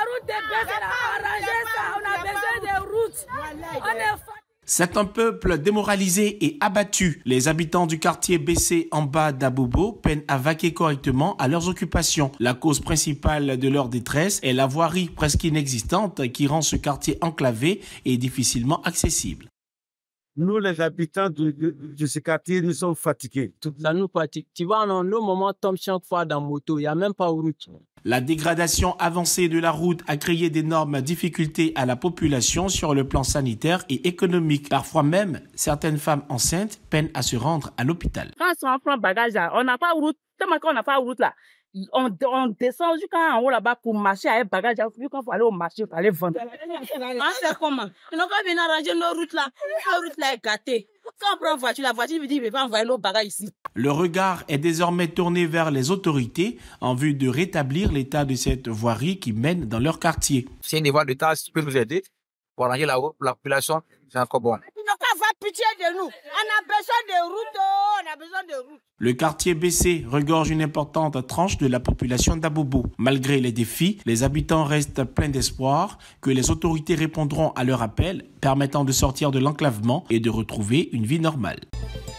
route est baissée, on a arrangé ça, on a besoin de routes. On est... C'est un peuple démoralisé et abattu. Les habitants du quartier Bessé en bas d'Abobo peinent à vaquer correctement à leurs occupations. La cause principale de leur détresse est la voirie presque inexistante qui rend ce quartier enclavé et difficilement accessible. Nous, les habitants de ce quartier, nous sommes fatigués. Ça nous fatigue. Tu vois, nos moments tombent chaque fois dans moto. Il n'y a même pas de route. La dégradation avancée de la route a créé d'énormes difficultés à la population sur le plan sanitaire et économique. Parfois même, certaines femmes enceintes peinent à se rendre à l'hôpital. Quand on prend bagage là, on n'a pas de route. Tellement qu'on n'a pas de route là, on descend jusqu'en haut là-bas pour marcher avec bagage. Vu qu'on faut aller au marché pour aller vendre. On fait comment? On va venir arranger nos routes là. La route là est gâtée. Quand on prend la voiture me dit, mais pas envoyer nos bagages ici. Le regard est désormais tourné vers les autorités en vue de rétablir l'état de cette voirie qui mène dans leur quartier. C'est un devoir d'État qui peut nous aider pour arranger la population, c'est encore bon. Ils n'ont qu'à avoir pitié de nous. On a besoin de routes, on a besoin de routes. Le quartier Bessé regorge une importante tranche de la population d'Abobo. Malgré les défis, les habitants restent pleins d'espoir que les autorités répondront à leur appel, permettant de sortir de l'enclavement et de retrouver une vie normale.